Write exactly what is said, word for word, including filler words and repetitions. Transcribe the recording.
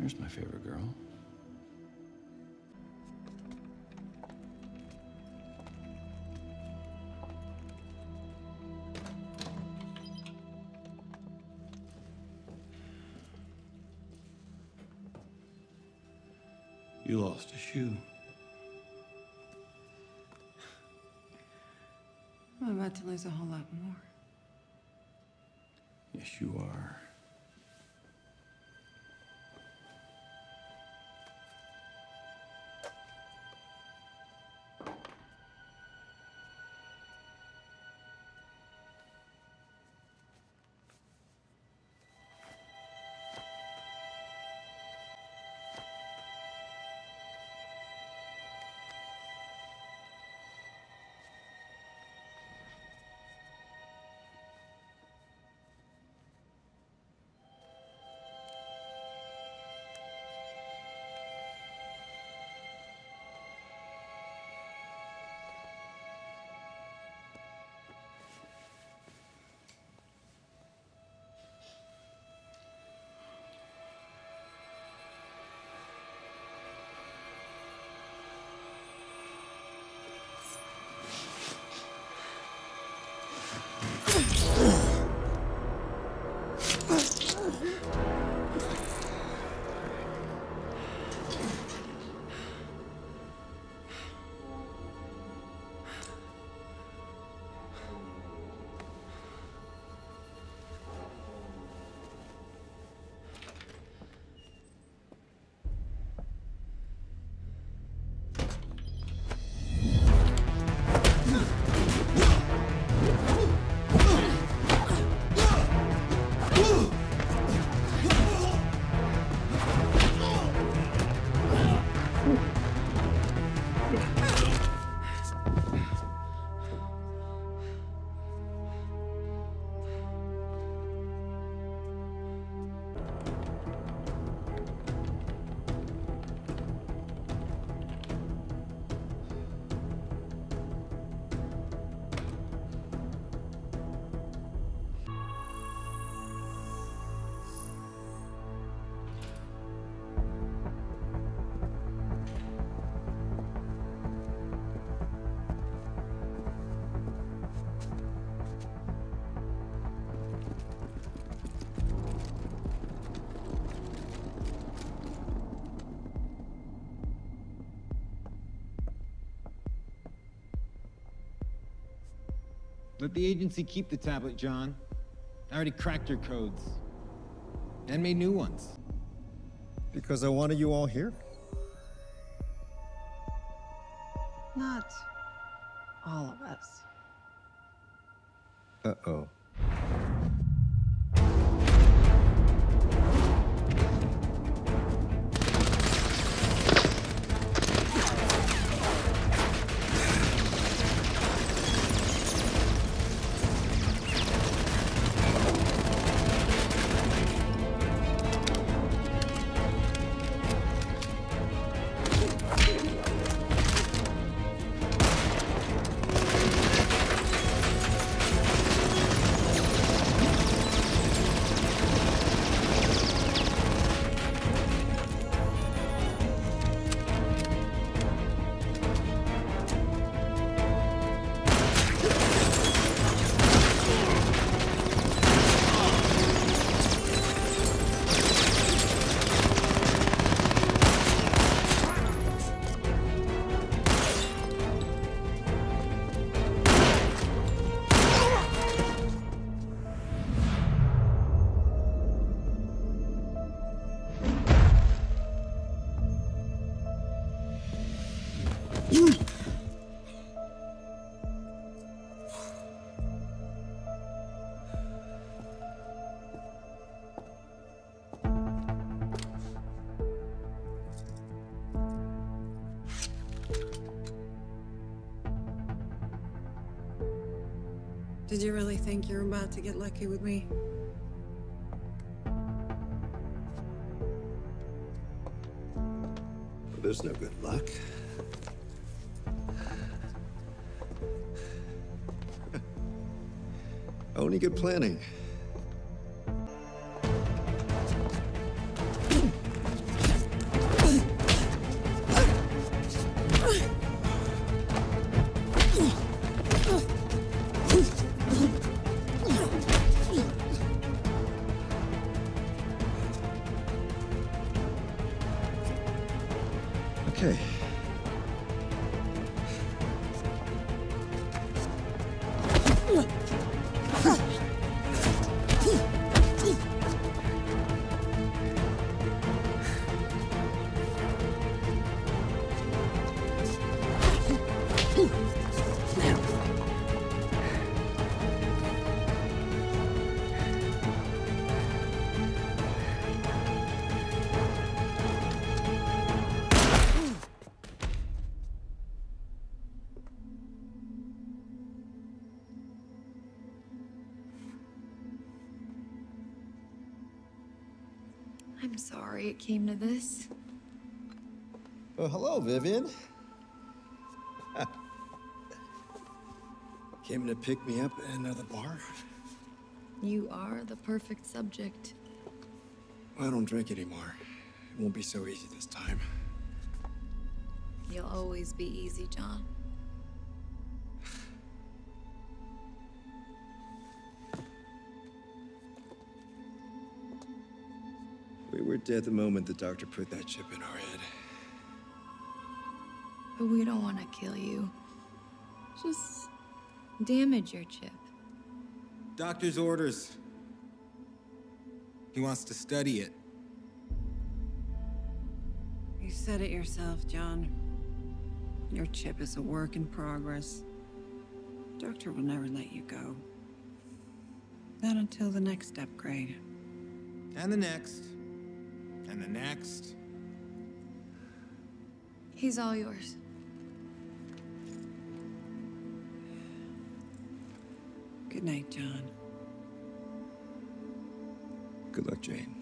There's my favorite girl. You lost a shoe. I'm about to lose a whole lot more. Yes, you are. Let the agency keep the tablet, John. I already cracked your codes. And made new ones. Because I wanted you all here? Not all of us. Uh-oh. Did you really think you were about to get lucky with me? There's no good luck. Only good planning. I'm sorry it came to this. Oh, hello, Vivian. Came to pick me up at another bar? You are the perfect subject. I don't drink anymore. It won't be so easy this time. You'll always be easy, John. We were dead the moment the doctor put that chip in our head. But we don't want to kill you. Just damage your chip. Doctor's orders. He wants to study it. You said it yourself, John. Your chip is a work in progress. Doctor will never let you go. Not until the next upgrade. And the next. And the next. He's all yours. Good night, John. Good luck, Jane.